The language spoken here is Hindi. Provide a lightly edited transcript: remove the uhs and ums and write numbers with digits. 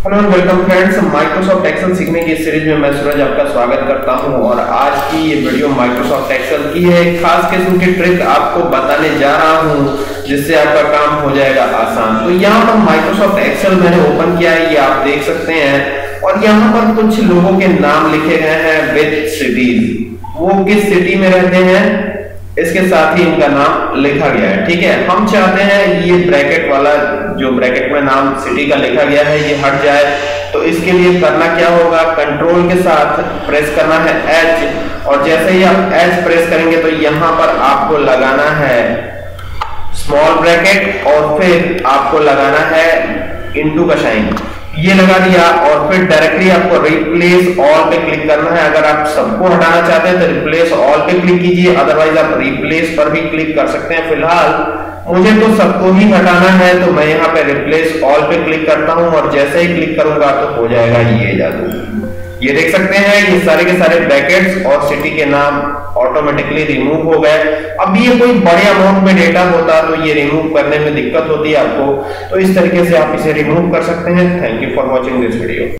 Hello and welcome friends, Microsoft Excel सीखने की इस सीरीज में मैं सूरज आपका स्वागत करता हूं। और आज की ये वीडियो माइक्रोसॉफ्ट एक्सेल की है। एक खास किस्म की ट्रिक आपको बताने जा रहा हूं जिससे आपका काम हो जाएगा आसान। तो यहाँ पर माइक्रोसॉफ्ट एक्सेल मैंने ओपन किया है, ये आप देख सकते हैं। और यहाँ पर कुछ लोगों के नाम लिखे गए हैं विद सिटीज, वो किस सिटी में रहते हैं इसके साथ ही इनका नाम लिखा गया है। ठीक है, हम चाहते हैं ये ब्रैकेट वाला जो ब्रैकेट में नाम सिटी का लिखा गया है ये हट जाए। तो इसके लिए करना क्या होगा, कंट्रोल के साथ प्रेस करना है एच, और जैसे ही आप एच प्रेस करेंगे तो यहाँ पर आपको लगाना है स्मॉल ब्रैकेट और फिर आपको लगाना है इनटू का साइन, ये लगा दिया। और फिर डायरेक्टली आपको रिप्लेस ऑल पे क्लिक करना है। अगर आप सबको हटाना चाहते हैं तो रिप्लेस ऑल पे क्लिक कीजिए, अदरवाइज आप रिप्लेस पर भी क्लिक कर सकते हैं। फिलहाल मुझे तो सबको ही हटाना है तो मैं यहाँ पे रिप्लेस ऑल पे क्लिक करता हूँ और जैसे ही क्लिक करूंगा तो हो जाएगा ये जादू। ये देख सकते हैं ये सारे के सारे ब्रैकेट्स और सिटी के नाम ऑटोमेटिकली रिमूव हो गए। अब ये कोई बड़े अमाउंट में डेटा होता तो ये रिमूव करने में दिक्कत होती है आपको, तो इस तरीके से आप इसे रिमूव कर सकते हैं। Thank you for watching this video.